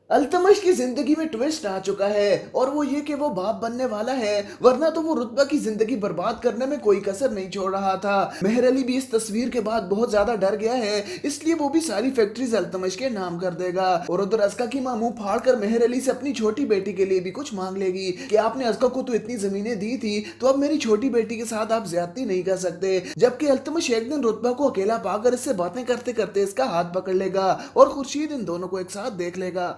अल्तमश की जिंदगी में ट्विस्ट आ चुका है और वो ये कि वो बाप बनने वाला है, वरना तो वो रुतबा की जिंदगी बर्बाद करने में कोई कसर नहीं छोड़ रहा था। मेहर अली भी इस तस्वीर के बाद बहुत ज्यादा डर गया है, इसलिए वो भी सारी फैक्ट्रीज अल्तमश के नाम कर देगा। और उधर अस्का की मां मुंह फाड़ कर मेहर अली से अपनी छोटी बेटी के लिए भी कुछ मांग लेगी कि आपने अस्का को तो इतनी जमीनें दी थी, तो अब मेरी छोटी बेटी के साथ आप ज्यादती नहीं कर सकते। जबकि अल्तमश एक दिन रुतबा को अकेला पाकर इससे बातें करते करते इसका हाथ पकड़ लेगा और खुर्शीद इन दोनों को एक साथ देख लेगा।